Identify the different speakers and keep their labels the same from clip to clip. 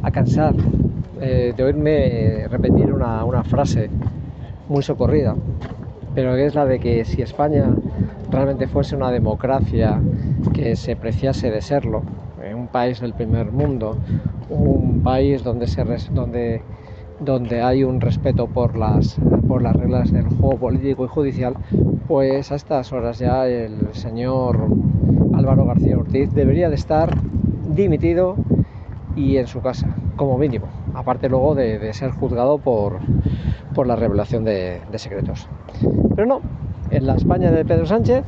Speaker 1: a cansar de oírme repetir una frase muy socorrida, pero que es la de que si España realmente fuese una democracia que se preciase de serlo, un país del primer mundo, un país donde hay un respeto por las reglas del juego político y judicial, pues a estas horas ya el señor Álvaro García Ortiz debería de estar dimitido y en su casa, como mínimo, aparte luego de ser juzgado por la revelación de secretos. Pero no, en la España de Pedro Sánchez,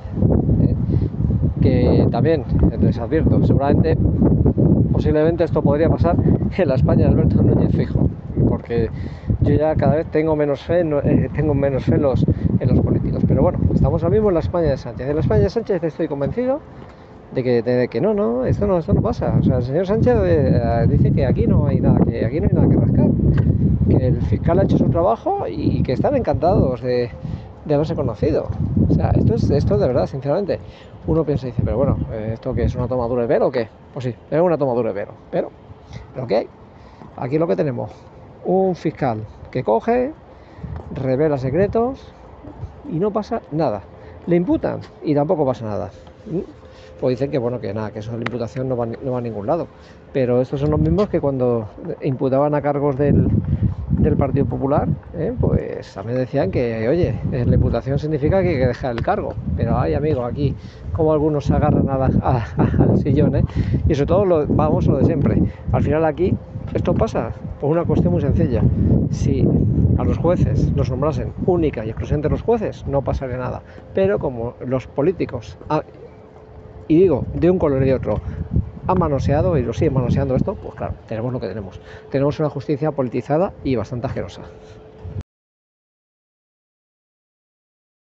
Speaker 1: que también les advierto, seguramente, posiblemente esto podría pasar en la España de Alberto Núñez Feijóo, porque yo ya cada vez tengo menos fe en los políticos. Pero bueno, estamos ahora mismo en la España de Sánchez. En la España de Sánchez estoy convencido de que no, esto no pasa. O sea, el señor Sánchez dice que aquí no hay nada que rascar, que el fiscal ha hecho su trabajo y que están encantados de haberse conocido. O sea, esto de verdad, sinceramente, uno piensa y dice, pero bueno, ¿esto qué es, una tomadura de pelo o qué? Pues sí, es una tomadura de pelo, pero ¿qué hay? Aquí lo que tenemos, un fiscal que coge, revela secretos y no pasa nada. Le imputan y tampoco pasa nada. Pues dicen que bueno, que nada, que eso de la imputación no va a ningún lado. Pero estos son los mismos que cuando imputaban a cargos del Partido Popular, pues también decían que, oye, la imputación significa que hay que dejar el cargo. Pero ay, amigo, aquí como algunos se agarran al sillón, y sobre todo lo de siempre. Al final aquí esto pasa por una cuestión muy sencilla. Si a los jueces los nombrasen única y exclusivamente los jueces, no pasaría nada. Pero como los políticos, y digo, de un color y de otro, han manoseado y lo siguen manoseando esto, pues claro, tenemos lo que tenemos. Tenemos una justicia politizada y bastante asquerosa.